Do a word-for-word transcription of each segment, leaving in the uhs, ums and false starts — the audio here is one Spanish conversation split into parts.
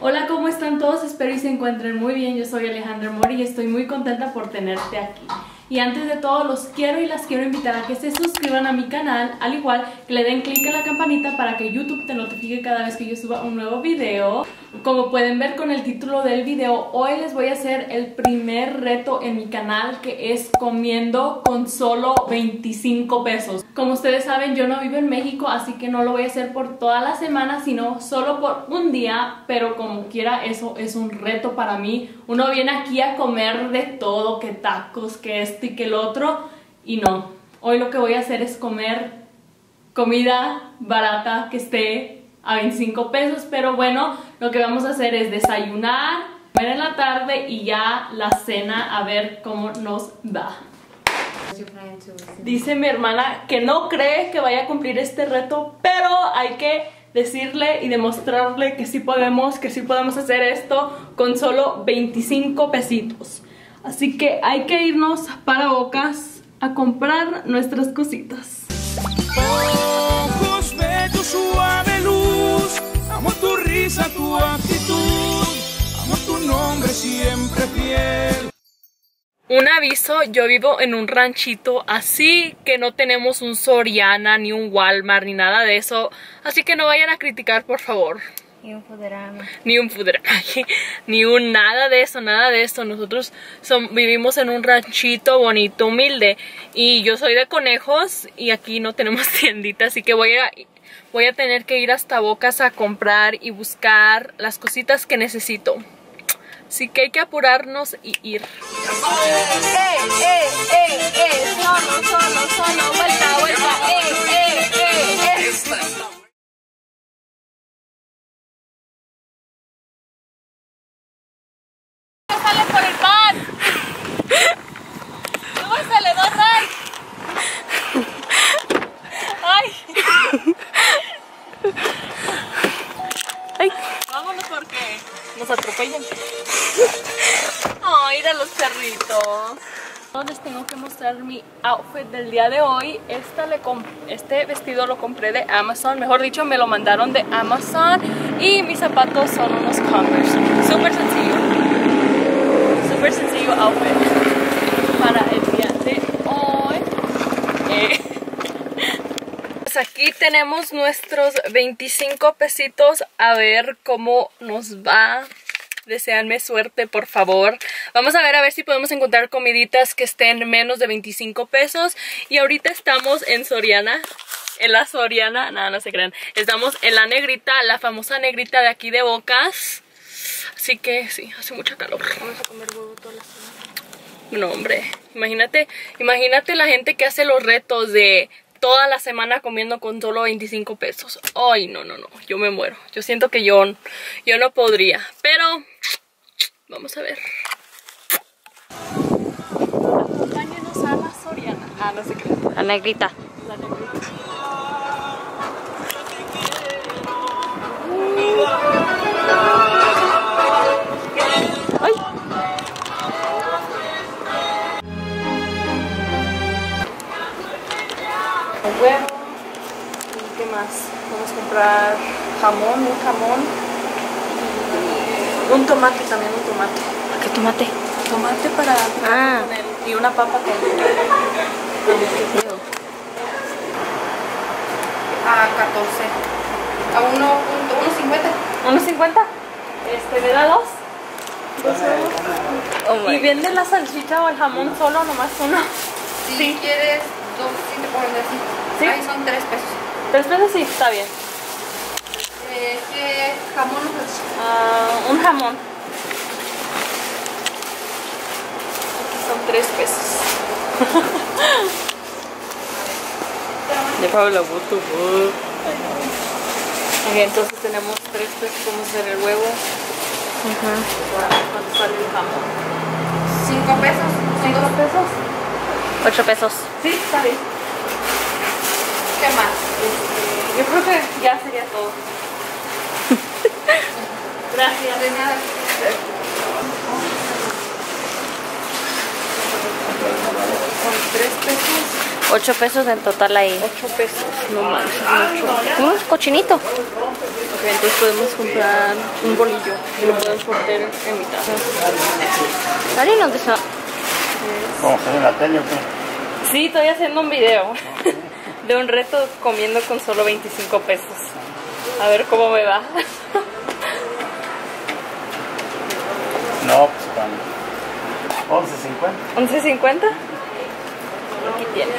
Hola, ¿cómo están todos? Espero y se encuentren muy bien. Yo soy Alejandra Mori y estoy muy contenta por tenerte aquí. Y antes de todo, los quiero y las quiero invitar a que se suscriban a mi canal, al igual que le den clic a la campanita para que YouTube te notifique cada vez que yo suba un nuevo video. Como pueden ver con el título del video, hoy les voy a hacer el primer reto en mi canal, que es comiendo con solo veinticinco pesos. Como ustedes saben, yo no vivo en México, así que no lo voy a hacer por toda la semana, sino solo por un día, pero como quiera, eso es un reto para mí. Uno viene aquí a comer de todo, que tacos, que esto y que el otro, y no. Hoy lo que voy a hacer es comer comida barata que esté a veinticinco pesos, pero bueno, lo que vamos a hacer es desayunar, comer en la tarde y ya la cena, a ver cómo nos va. Dice mi hermana que no cree que vaya a cumplir este reto, pero hay que decirle y demostrarle que sí podemos, que sí podemos hacer esto con solo veinticinco pesitos. Así que hay que irnos para Bocas a comprar nuestras cositas. Ojos de tu suave luz, amo tu risa, tu actitud, amo tu nombre siempre fiel. Un aviso, yo vivo en un ranchito, así que no tenemos un Soriana, ni un Walmart, ni nada de eso. Así que no vayan a criticar, por favor. Ni un Foodrama. Ni un Foodrama, ni un nada de eso, nada de eso. Nosotros son, vivimos en un ranchito bonito, humilde. Y yo soy de Conejos y aquí no tenemos tiendita, así que voy a, voy a tener que ir hasta Bocas a comprar y buscar las cositas que necesito. Así que hay que apurarnos y ir. ¡Eh, eh, eh, eh! Solo, solo, solo, vuelta, vuelta, eh, eh, eh, eh. ¡Sale por el pan! ¡Súbasele, dos más! ¡Ay! ¡Ay! Vámonos porque nos atropellan. ¡Ay, mira los perritos! Les tengo que mostrar mi outfit del día de hoy. Esta le este vestido lo compré de Amazon, mejor dicho me lo mandaron de Amazon. Y mis zapatos son unos Converse. Súper sencillo. Súper sencillo outfit para el día de hoy. Eh. Pues aquí tenemos nuestros veinticinco pesitos. A ver cómo nos va. Deséanme suerte, por favor. Vamos a ver a ver si podemos encontrar comiditas que estén menos de veinticinco pesos. Y ahorita estamos en Soriana. En la Soriana, nada, no se crean. Estamos en la Negrita, la famosa Negrita de aquí de Bocas. Así que sí, hace mucha calor. Vamos a comer huevo toda la semana. No, hombre, imagínate, imagínate la gente que hace los retos de toda la semana comiendo con solo veinticinco pesos. Ay, no, no, no, yo me muero. Yo siento que yo, yo no podría, pero vamos a ver. Acompáñenos a la Soriana. Ah, no sé qué. La Negrita. La Negrita. Ay. Huevo. ¿Y qué más? Vamos a comprar jamón, un jamón. Y un tomate también, un tomate. ¿Qué tomate? Tomate para Ah. con él. Y una papa con A catorce. A uno cincuenta. uno cincuenta. Este, ¿me da dos? Dos huevos. Oh my ¿Y venden la salchicha o el jamón solo, nomás uno? Si Sí. quieres dos, si te pones así. Sí. Ahí son tres pesos. ¿Tres pesos? Sí, está bien. Eh, ¿Qué jamón o salchicha? Ah, un jamón. Aquí son tres pesos. De Pablo Butu. Ok, entonces tenemos tres pesos. Vamos a hacer el huevo. ¿Cuánto sale el jamón? Cinco pesos. ¿Cinco pesos? Ocho pesos. Sí, está bien. ¿Qué más? Este, yo creo que ya sería todo. Gracias. De nada. Con tres pesos ocho pesos en total ahí. ocho pesos, no manches, mucho. Un cochinito. Ok, entonces podemos comprar un bolillo y lo podemos cortar en mitad. ¿Sabes dónde está? ¿Cómo se ve en la tele o qué? Sí, estoy haciendo un video de un reto comiendo con solo veinticinco pesos. A ver cómo me va. No, pues cuando. once cincuenta. ¿once cincuenta? Aquí tiene.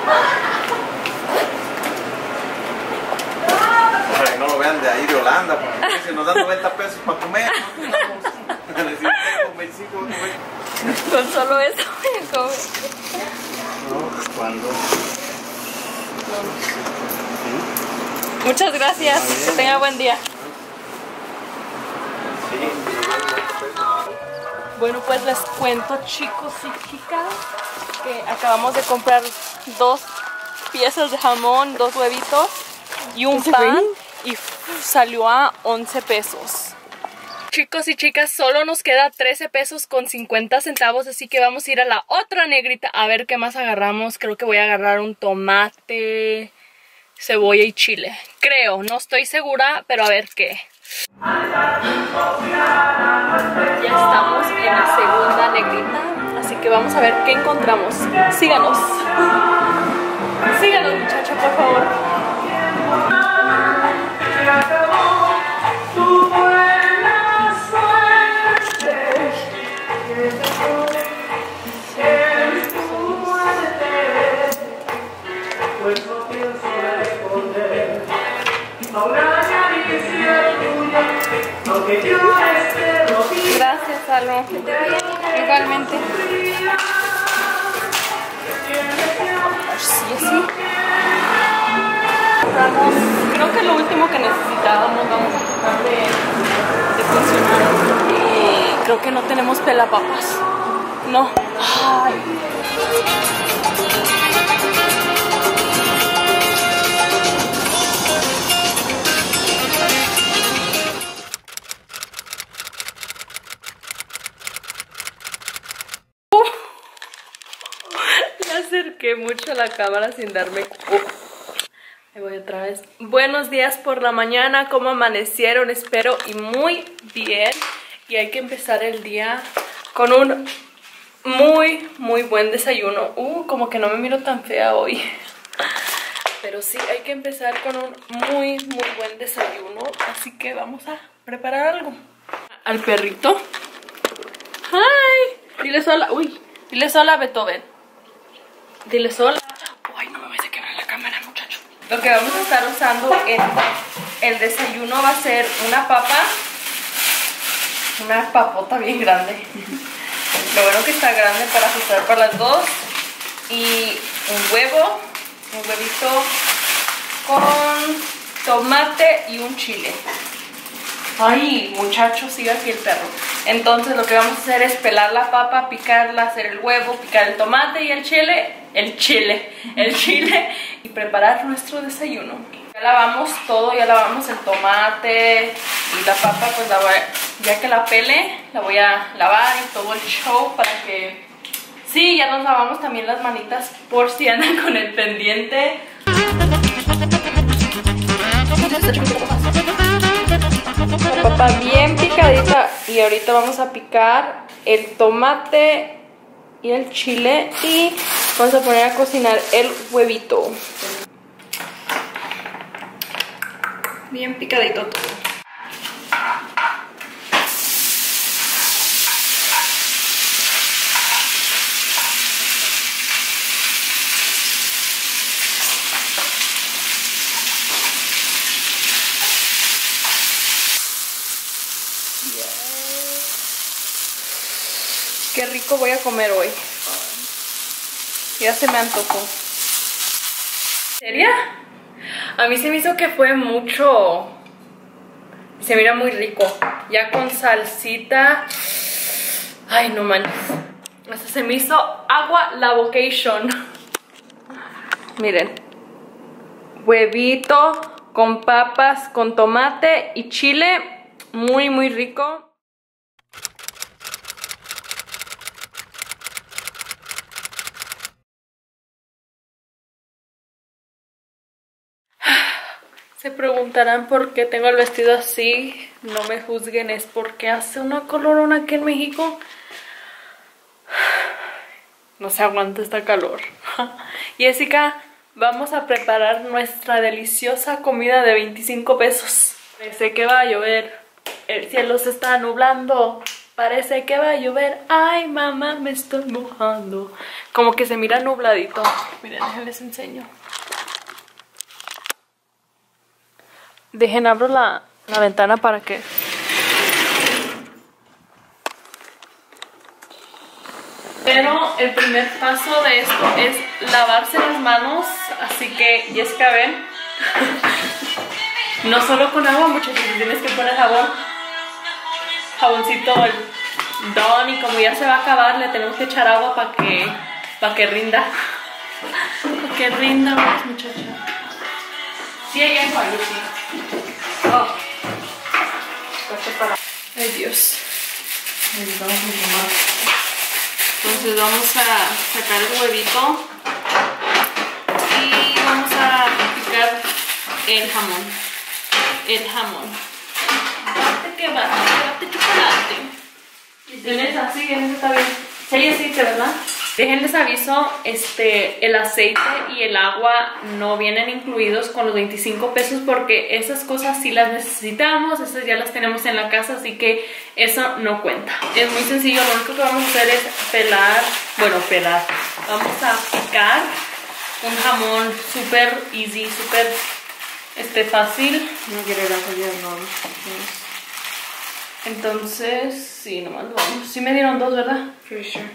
Para que no lo vean de ahí de Holanda, porque si nos dan noventa pesos para comer, Con solo eso voy a comer. No, pues cuando. Muchas gracias, que tenga buen día. Bueno, pues les cuento, chicos y chicas, que acabamos de comprar dos piezas de jamón, dos huevitos y un pan y salió a once pesos. Chicos y chicas, solo nos queda trece pesos con cincuenta centavos, así que vamos a ir a la otra negrita a ver qué más agarramos. Creo que voy a agarrar un tomate, cebolla y chile. Creo, no estoy segura, pero a ver qué. Ya estamos en la segunda negrita, así que vamos a ver qué encontramos. Síganos. Síganos, muchachos, por favor. Gracias, Aló. Igualmente. Así, así. Vamos. Creo que lo último que necesitábamos, vamos a tratar de, de funcionar. Y creo que no tenemos pelapapas. No. Ay. Acerqué mucho la cámara sin darme cuenta. Ahí voy otra vez. Buenos días por la mañana, ¿cómo amanecieron? Espero y muy bien. Y hay que empezar el día con un muy, muy buen desayuno. Uh, como que no me miro tan fea hoy. Pero sí, hay que empezar con un muy, muy buen desayuno. Así que vamos a preparar algo. Al perrito. ¡Hi! Dile sola. Uy, dile sola a Beethoven. Dile sola. Ay, no me vais a quebrar la cámara, muchacho. Lo que vamos a estar usando en el desayuno va a ser una papa. Una papota bien grande. Lo bueno que está grande para ajustar para las dos. Y un huevo. Un huevito con tomate y un chile. Ay, muchachos, sigue aquí el perro. Entonces lo que vamos a hacer es pelar la papa, picarla, hacer el huevo, picar el tomate y el chile, el chile, el chile y preparar nuestro desayuno. Ya lavamos todo, ya lavamos el tomate y la papa, pues la voy a, ya que la pele, la voy a lavar y todo el show para que... Sí, ya nos lavamos también las manitas por si andan con el pendiente. La papa bien picadita y ahorita vamos a picar el tomate y el chile y vamos a poner a cocinar el huevito. Bien picadito todo. Qué rico voy a comer hoy. Ya se me antojó. ¿Sería? A mí se me hizo que fue mucho. Se mira muy rico. Ya con salsita. Ay, no manches. Hasta se me hizo agua la vocation. Miren. Huevito con papas, con tomate y chile. Muy, muy rico. Se preguntarán por qué tengo el vestido así. No me juzguen, es porque hace una calorona aquí en México. No se aguanta esta calor. Jessica, vamos a preparar nuestra deliciosa comida de veinticinco pesos. Parece que va a llover. El cielo se está nublando. Parece que va a llover. Ay, mamá, me estoy mojando. Como que se mira nubladito. Miren, les enseño. Dejen, abro la, la ventana para que... Pero el primer paso de esto es lavarse las manos. Así que, Jessica, ven. No solo con agua, muchachos. Tienes que poner jabón. Jaboncito, el Don. Y como ya se va a acabar, le tenemos que echar agua para que, para que rinda. Para que rinda más, muchachos. Sí, hay agua, Lucy. Oh. Ay, Dios. Entonces vamos a sacar el huevito y vamos a picar el jamón. El jamón. Bate que bate, bate chocolate. ¿Tienes así? ¿En eso está bien? Sí, hay aceite, ¿verdad? Déjenles aviso, este, el aceite y el agua no vienen incluidos con los veinticinco pesos porque esas cosas sí las necesitamos, esas ya las tenemos en la casa, así que eso no cuenta. Es muy sencillo, lo único que vamos a hacer es pelar, bueno, pelar, vamos a picar un jamón súper easy, súper este, fácil. No quiero ir a coger, no. Entonces, sí, nomás lo vamos. Sí me dieron dos, ¿verdad? For sure.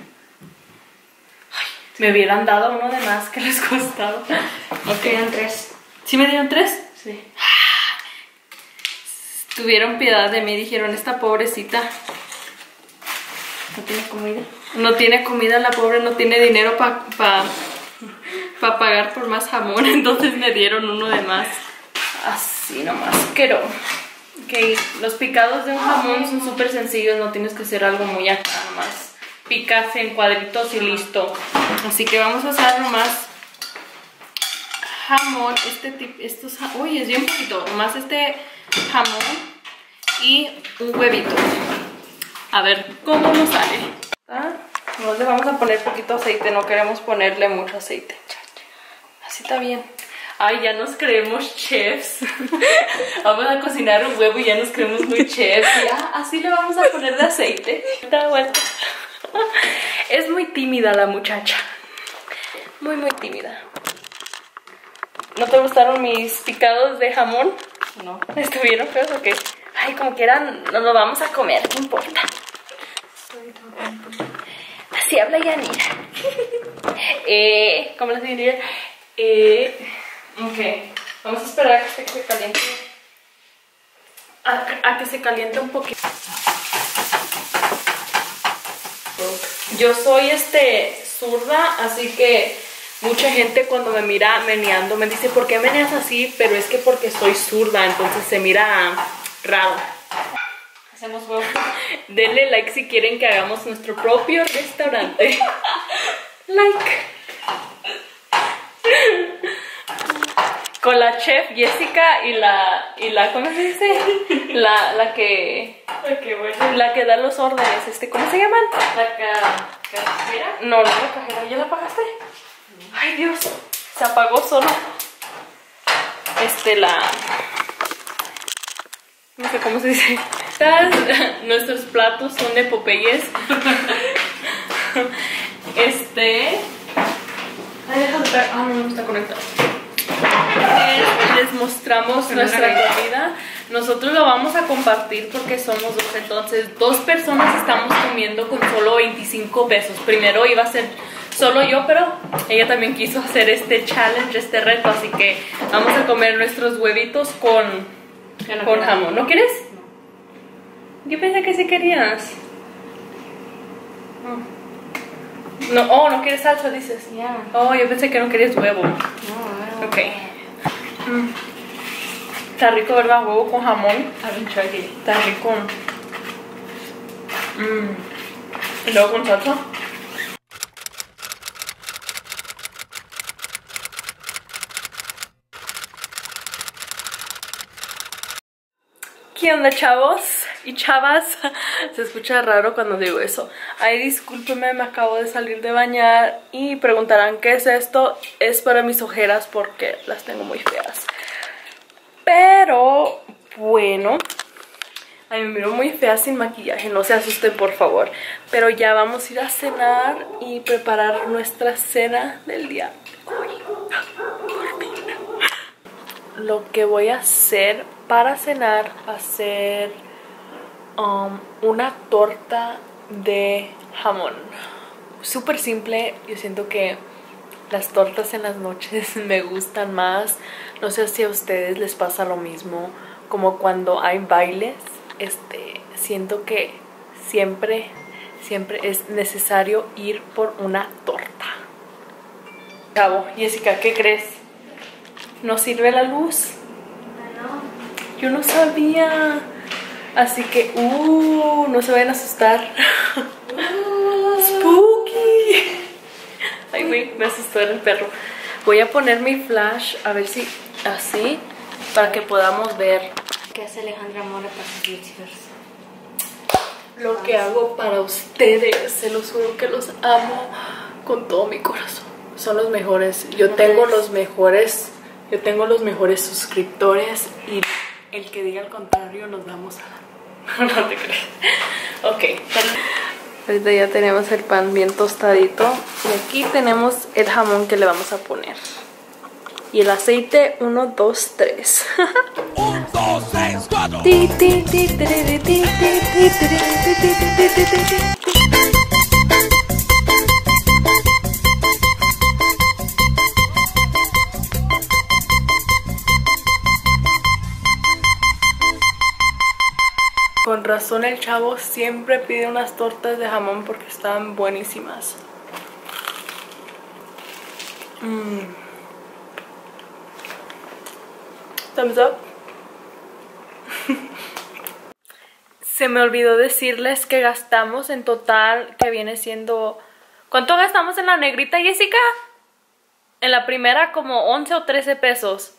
Me hubieran dado uno de más que les costaba. Ok, dieron tres. ¿Sí me dieron tres? Sí. Tuvieron piedad de mí, dijeron, esta pobrecita no tiene comida. No tiene comida, la pobre no tiene dinero para pa, pa pagar por más jamón, entonces me dieron uno de más. Así nomás, quiero. Ok, los picados de un jamón son súper sencillos, no tienes que hacer algo muy acá nomás. Picas en cuadritos y listo. Así que vamos a usar nomás jamón, este tipo, estos, uy, es bien poquito, nomás este jamón y un huevito. A ver cómo nos sale. ¿Ah? Nos le vamos a poner poquito aceite, no queremos ponerle mucho aceite. Así está bien. Ay, ya nos creemos chefs. Vamos a cocinar un huevo y ya nos creemos muy chefs. Ya, así le vamos a poner de aceite. Está bueno. Es muy tímida la muchacha. Muy, muy tímida. ¿No te gustaron mis picados de jamón? No. ¿Estuvieron feos o qué? Ay, como quieran, nos lo vamos a comer, no importa. Así habla Yanira. eh, ¿Cómo le diría? Eh, ok. Vamos a esperar a que se caliente. A, a que se caliente un poquito. Yo soy este zurda, así que mucha gente cuando me mira meneando me dice, ¿por qué meneas así? Pero es que porque soy zurda, entonces se mira raro. Hacemos huevo. Denle like si quieren que hagamos nuestro propio restaurante. Like. Con la chef Jessica y la, y la, ¿cómo se dice? La, la que, okay, bueno. La que da los órdenes, este, ¿cómo se llaman? La ca, cajera. No, no la cajera, ¿ya la apagaste? No. Ay, Dios, se apagó solo. Este, la, no sé cómo se dice. Nuestros platos son de Popeyes. Este, ay, déjame ver, ah, no, no está conectado. Les mostramos nuestra comida. Nosotros lo vamos a compartir porque somos dos, entonces dos personas estamos comiendo con solo veinticinco pesos. Primero iba a ser solo yo, pero ella también quiso hacer este challenge, este reto, así que vamos a comer nuestros huevitos con, no con jamón. ¿No quieres? No. Yo pensé que sí querías. No, oh, no quieres salsa, dices. Yeah. Oh, yo pensé que no querías huevo. No, no. Ok. Mm. Está rico, ¿verdad? Huevo con jamón. Está rico. Mm. Y luego con salsa. ¿Qué onda, chavos y chavas? Se escucha raro cuando digo eso. Ay, discúlpenme, me acabo de salir de bañar y preguntarán ¿qué es esto? Es para mis ojeras porque las tengo muy feas. Pero, bueno, ay, me miro muy fea sin maquillaje, no se asusten por favor. Pero ya vamos a ir a cenar y preparar nuestra cena del día de hoy. Lo que voy a hacer para cenar va a ser um, una torta de jamón. Súper simple, yo siento que las tortas en las noches me gustan más. No sé si a ustedes les pasa lo mismo, como cuando hay bailes, este, siento que siempre, siempre es necesario ir por una torta. Cabo, Jessica, ¿qué crees? ¿No sirve la luz? No. Yo no sabía. Así que, uh, no se vayan a asustar. Uh, Spooky. Ay, güey, me asustó el perro. Voy a poner mi flash, a ver si así, para que podamos ver. ¿Qué hace Alejandra Mora para sus youtubers? Lo que hago para ustedes, se los juro que los amo con todo mi corazón. Son los mejores. Yo tengo los mejores. Yo tengo los mejores suscriptores y el que diga el contrario nos damos a la... No te crees. Ok. Ahorita ya tenemos el pan bien tostadito y aquí tenemos el jamón que le vamos a poner. Y el aceite, uno, dos, tres. Un, dos, tres, cuatro. Con razón el chavo siempre pide unas tortas de jamón porque están buenísimas. Mm. Thumbs up. Se me olvidó decirles que gastamos en total, que viene siendo... ¿Cuánto gastamos en la negrita, Jessica? En la primera como once o trece pesos.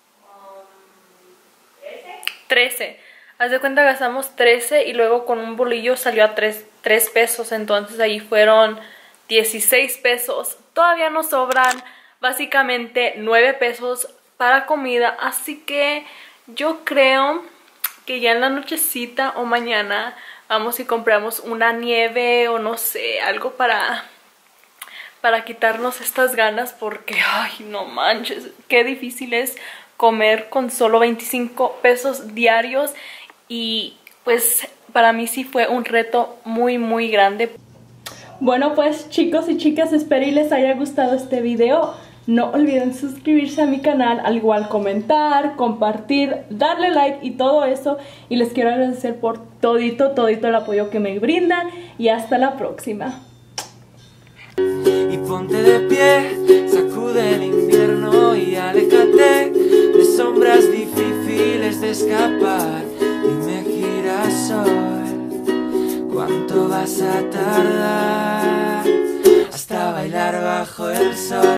trece. Haz de cuenta gastamos trece y luego con un bolillo salió a tres pesos. Entonces ahí fueron dieciséis pesos. Todavía nos sobran básicamente nueve pesos para comida. Así que yo creo que ya en la nochecita o mañana vamos y compramos una nieve o no sé, algo para, para quitarnos estas ganas. Porque, ay, no manches, qué difícil es comer con solo veinticinco pesos diarios. Y pues para mí sí fue un reto muy muy grande. Bueno, pues chicos y chicas, espero y les haya gustado este video. No olviden suscribirse a mi canal, al igual comentar, compartir, darle like y todo eso. Y les quiero agradecer por todito, todito el apoyo que me brindan. Y hasta la próxima. Y ponte de pie, sacude el invierno y aléjate de sombras difíciles de escapar. Dime, girasol, ¿cuánto vas a tardar hasta bailar bajo el sol?